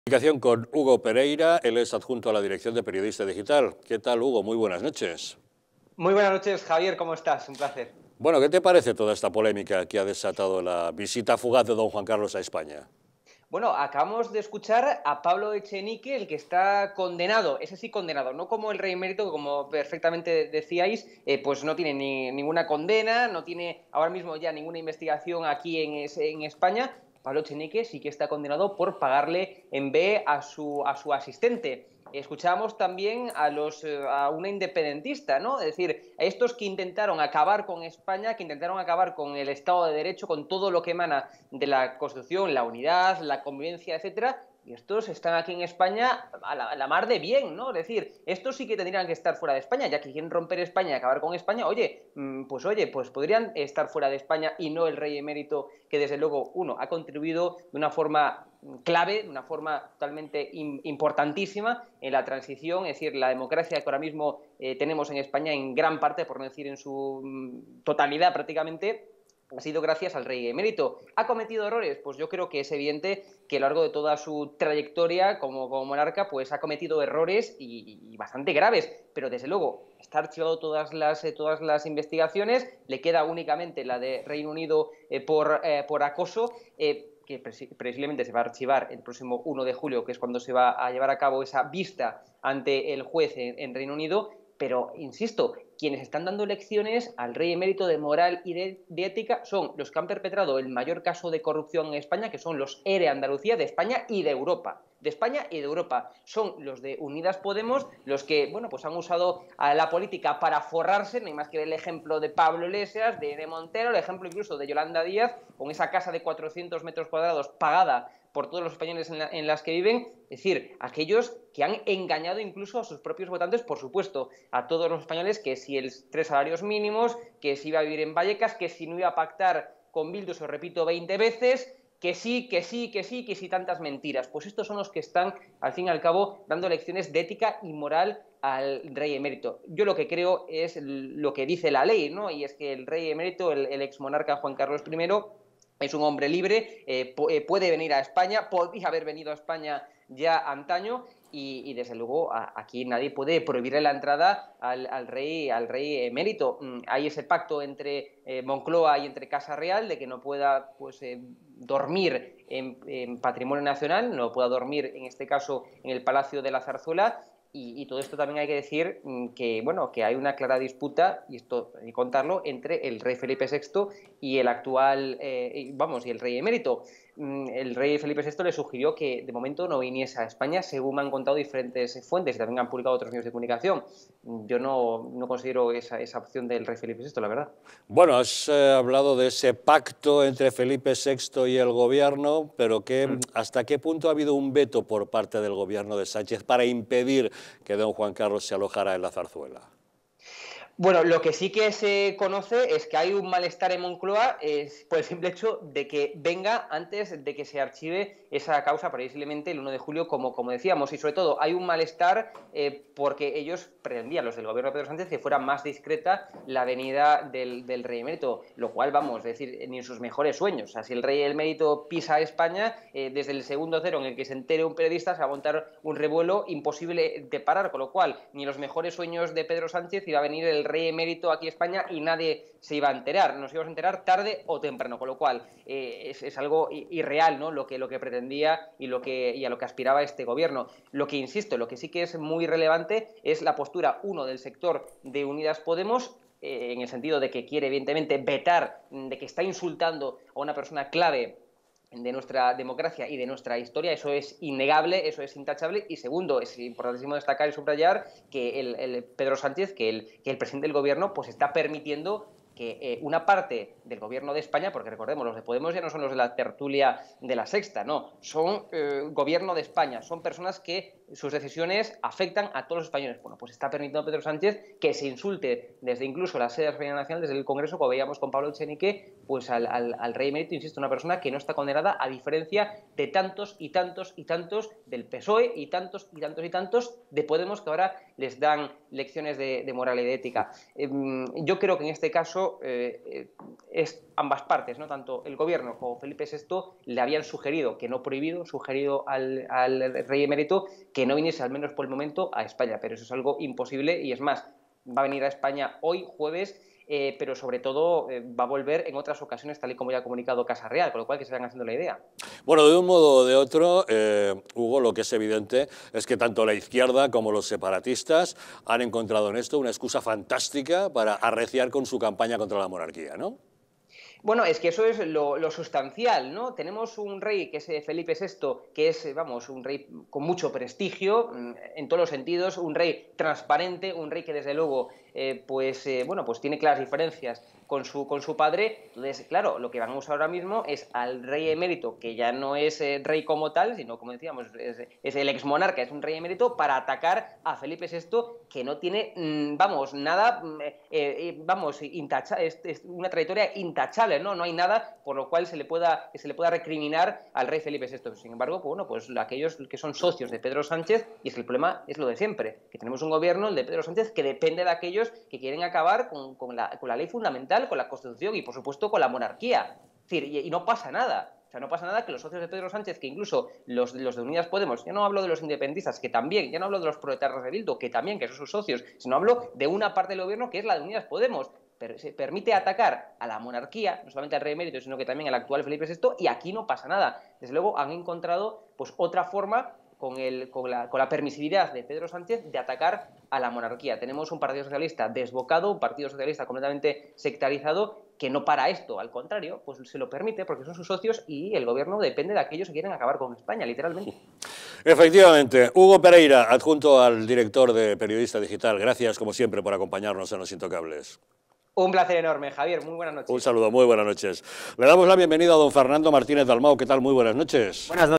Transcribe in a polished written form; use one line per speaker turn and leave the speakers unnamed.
Comunicación con Hugo Pereira, él es adjunto a la Dirección de Periodista Digital. ¿Qué tal, Hugo? Muy buenas noches.
Muy buenas noches, Javier, ¿cómo estás? Un placer.
Bueno, ¿qué te parece toda esta polémica que ha desatado la visita fugaz de don Juan Carlos a España?
Bueno, acabamos de escuchar a Pablo Echenique, el que está condenado, ese sí condenado, no como el rey emérito, que como perfectamente decíais, pues no tiene ninguna condena, no tiene ahora mismo ya ninguna investigación aquí en España. Pablo Echenique sí que está condenado por pagarle en B a su asistente. Escuchábamos también a una independentista, ¿no? Es decir, a estos que intentaron acabar con España, que intentaron acabar con el Estado de Derecho, con todo lo que emana de la Constitución, la unidad, la convivencia, etcétera, y estos están aquí en España a la mar de bien, ¿no? Es decir, estos sí que tendrían que estar fuera de España, ya que quieren romper España y acabar con España, pues podrían estar fuera de España y no el rey emérito, que desde luego, uno, ha contribuido de una forma clave, de una forma totalmente importantísima en la transición, es decir, la democracia que ahora mismo tenemos en España en gran parte, por no decir en su totalidad prácticamente, ha sido gracias al rey emérito. ¿Ha cometido errores? Pues yo creo que es evidente que a lo largo de toda su trayectoria como monarca, pues ha cometido errores y bastante graves, pero desde luego está archivado todas las investigaciones, le queda únicamente la de Reino Unido por acoso, que previsiblemente se va a archivar el próximo 1 de julio, que es cuando se va a llevar a cabo esa vista ante el juez en Reino Unido, pero, insisto, quienes están dando lecciones al rey emérito de moral y de ética son los que han perpetrado el mayor caso de corrupción en España, que son los ERE Andalucía de España y de Europa. De España y de Europa. Son los de Unidas Podemos los que, bueno, pues han usado a la política para forrarse, no hay más que ver el ejemplo de Pablo Iglesias, de Montero, el ejemplo incluso de Yolanda Díaz, con esa casa de 400 metros cuadrados pagada por todos los españoles en las que viven, es decir, aquellos que han engañado incluso a sus propios votantes, por supuesto, a todos los españoles, que si el 3 salarios mínimos, que si iba a vivir en Vallecas, que si no iba a pactar con Bildu, se lo repito 20 veces, que sí, que sí, que sí, que sí, tantas mentiras. Pues estos son los que están, al fin y al cabo, dando lecciones de ética y moral al rey emérito. Yo lo que creo es lo que dice la ley, ¿no? Y es que el rey emérito, el exmonarca Juan Carlos I, es un hombre libre, puede venir a España, podría haber venido a España ya antaño y desde luego aquí nadie puede prohibirle la entrada al rey emérito. Hay ese pacto entre Moncloa y entre Casa Real de que no pueda dormir en patrimonio nacional, no pueda dormir en este caso en el Palacio de la Zarzuela. Y todo esto también hay que decir que, bueno, que hay una clara disputa, y esto hay que contarlo, entre el rey Felipe VI y el actual, y el rey emérito. El rey Felipe VI le sugirió que de momento no viniese a España, según me han contado diferentes fuentes y también han publicado otros medios de comunicación. Yo no considero esa opción del rey Felipe VI, la verdad.
Bueno, has hablado de ese pacto entre Felipe VI y el gobierno, pero ¿hasta qué punto ha habido un veto por parte del gobierno de Sánchez para impedir que don Juan Carlos se alojara en la Zarzuela?
Bueno, lo que sí que se conoce es que hay un malestar en Moncloa por el simple hecho de que venga antes de que se archive esa causa, previsiblemente el 1 de julio, como decíamos. Y sobre todo hay un malestar porque ellos pretendían, los del gobierno de Pedro Sánchez, que fuera más discreta la venida del rey emérito, lo cual, vamos, es decir, ni en sus mejores sueños. O sea, si el rey emérito pisa a España, desde el segundo cero en el que se entere un periodista, se va a montar un revuelo imposible de parar, con lo cual, ni los mejores sueños de Pedro Sánchez iba a venir el rey emérito aquí a España y nadie se iba a enterar. Nos íbamos a enterar tarde o temprano, con lo cual es algo irreal, ¿no? Lo que pretendía y a lo que aspiraba este gobierno. Lo que, insisto, lo que sí que es muy relevante es la postura, uno, del sector de Unidas Podemos, en el sentido de que quiere, evidentemente, vetar, de que está insultando a una persona clave de nuestra democracia y de nuestra historia. Eso es innegable, eso es intachable. Y segundo, es importantísimo destacar y subrayar que el Pedro Sánchez, que el presidente del gobierno, pues está permitiendo que una parte del gobierno de España, porque recordemos, los de Podemos ya no son los de la tertulia de la Sexta, no, son gobierno de España, son personas que sus decisiones afectan a todos los españoles. Bueno, pues está permitiendo Pedro Sánchez que se insulte desde incluso la sede de la Asamblea Nacional, desde el Congreso, como veíamos con Pablo Echenique, pues al rey emérito, insisto, una persona que no está condenada, a diferencia de tantos y tantos y tantos del PSOE y tantos y tantos y tantos de Podemos, que ahora les dan lecciones de moral y de ética. Yo creo que en este caso hecho, es ambas partes, ¿no? Tanto el gobierno como Felipe VI le habían sugerido, que no prohibido, sugerido al rey emérito que no viniese al menos por el momento a España, pero eso es algo imposible y es más, va a venir a España hoy, jueves, pero sobre todo va a volver en otras ocasiones, tal y como ya ha comunicado Casa Real, con lo cual que se vayan haciendo la idea.
Bueno, de un modo o de otro, Hugo, lo que es evidente es que tanto la izquierda como los separatistas han encontrado en esto una excusa fantástica para arreciar con su campaña contra la monarquía, ¿no?
Bueno, es que eso es lo sustancial, ¿no? Tenemos un rey que es Felipe VI, que es, vamos, un rey con mucho prestigio en todos los sentidos, un rey transparente, un rey que desde luego, bueno, pues tiene claras diferencias con su padre. Entonces, claro, lo que vamos ahora mismo es al rey emérito, que ya no es rey como tal, sino, como decíamos, es el exmonarca, es un rey emérito, para atacar a Felipe VI, que no tiene, vamos, nada, vamos, es una trayectoria intachable, ¿no? No hay nada por lo cual se le pueda recriminar al rey Felipe VI. Sin embargo, pues, bueno, pues aquellos que son socios de Pedro Sánchez, y es que el problema es lo de siempre, que tenemos un gobierno, el de Pedro Sánchez, que depende de aquellos que quieren acabar con la ley fundamental, con la Constitución y, por supuesto, con la monarquía. Es decir, y no pasa nada. O sea, no pasa nada que los socios de Pedro Sánchez, que incluso los de Unidas Podemos, ya no hablo de los independentistas, que también, ya no hablo de los proletarios de Bildu, que también, que son sus socios, sino hablo de una parte del gobierno que es la de Unidas Podemos. Pero se permite atacar a la monarquía, no solamente al rey emérito, sino que también al actual Felipe VI, y aquí no pasa nada. Desde luego han encontrado pues otra forma con la permisividad de Pedro Sánchez de atacar a la monarquía. Tenemos un Partido Socialista desbocado, un Partido Socialista completamente sectarizado, que no para esto, al contrario, pues se lo permite porque son sus socios y el gobierno depende de aquellos que quieren acabar con España, literalmente.
Efectivamente. Hugo Pereira, adjunto al director de Periodista Digital, gracias como siempre por acompañarnos en Los Intocables.
Un placer enorme, Javier, muy buenas noches.
Un saludo, muy buenas noches. Le damos la bienvenida a don Fernando Martínez Dalmau. ¿Qué tal? Muy buenas noches.
Buenas noches.